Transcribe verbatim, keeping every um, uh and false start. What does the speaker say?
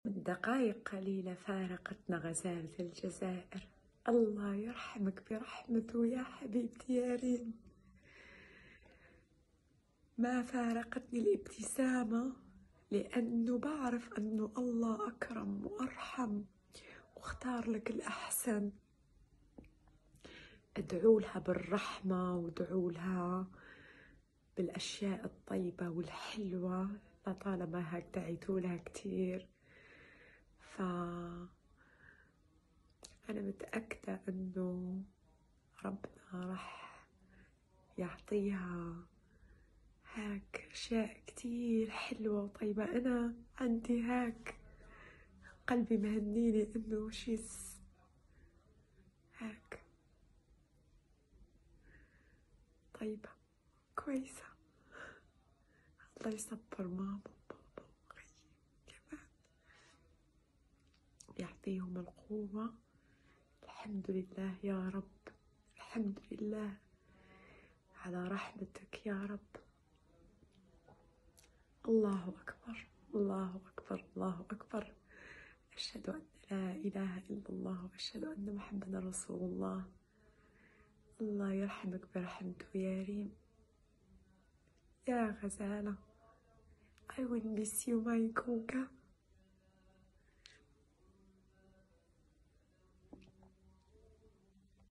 من دقائق قليلة فارقتنا غزالة الجزائر. الله يرحمك برحمته يا حبيبتي يا ريم. ما فارقتني الابتسامة لأنه بعرف أنه الله أكرم وأرحم واختار لك الأحسن. أدعو لها بالرحمة وأدعو لها بالأشياء الطيبة والحلوة لطالما هيك دعيتوا لها كتير. ف أنا متأكدة أنه ربنا راح يعطيها هاك أشياء كتير حلوة وطيبة. أنا عندي هاك قلبي مهنيني إنه شيز هاك طيبة كويسة. الله يصبر ماما وبابا وخيي كمان، يعطيهم القوة. الحمد لله يا رب، الحمد لله على رحمتك يا رب. الله أكبر، الله أكبر، الله أكبر. أشهد أن لا إله إلا الله وأشهد أن محمدا رسول الله. الله يرحمك برحمته يا ريم يا غزالة. I will miss you my Goga.